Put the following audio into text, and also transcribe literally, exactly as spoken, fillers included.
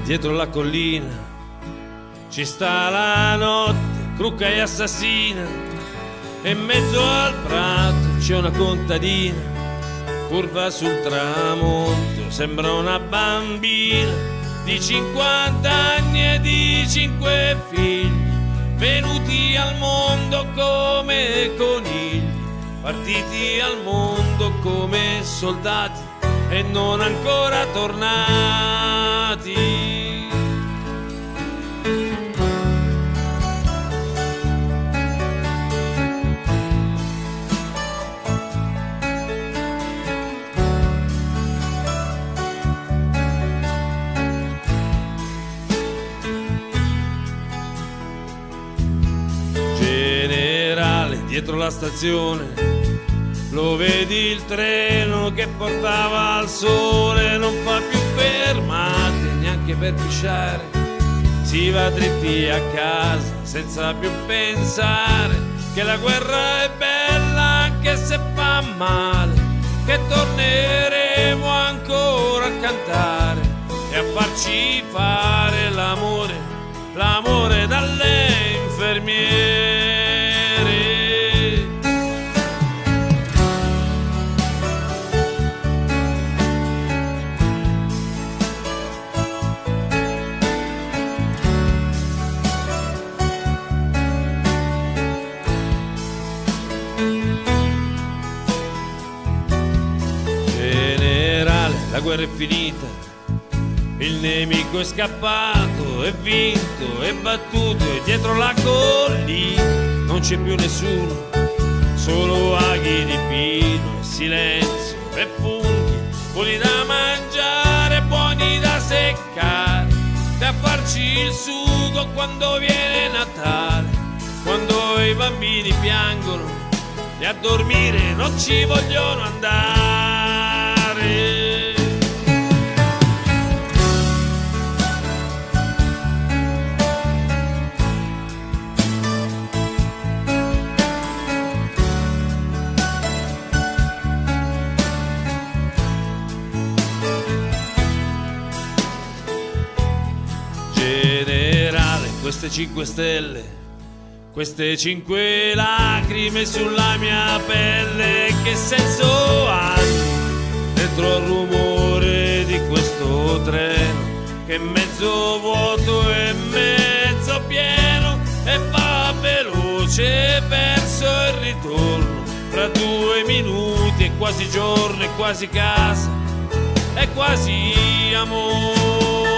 dietro la collina ci sta la notte, crucca e assassina, e in mezzo al prato c'è una contadina, curva sul tramonto, sembra una bambina di cinquanta anni e di cinque figli, venuti al mondo come conigli, partiti al mondo come soldati e non ancora tornati. Dietro la stazione lo vedi il treno che portava al sole, non fa più fermate neanche per pisciare, si va dritti a casa senza più pensare che la guerra è bella anche se fa male, che torneremo ancora a cantare e a farci fare l'amore, l'amore dalle infermiere. La guerra è finita, il nemico è scappato, è vinto, è battuto, e dietro la collina non c'è più nessuno, solo aghi di pino, e silenzio e funghi, buoni da mangiare, buoni da seccare, da farci il sugo quando viene Natale, quando i bambini piangono e a dormire non ci vogliono andare. Queste cinque stelle, queste cinque lacrime sulla mia pelle, che senso hanno dentro al rumore di questo treno che è mezzo vuoto e mezzo pieno e va veloce verso il ritorno, fra due minuti è quasi giorno, è quasi casa, è quasi amore.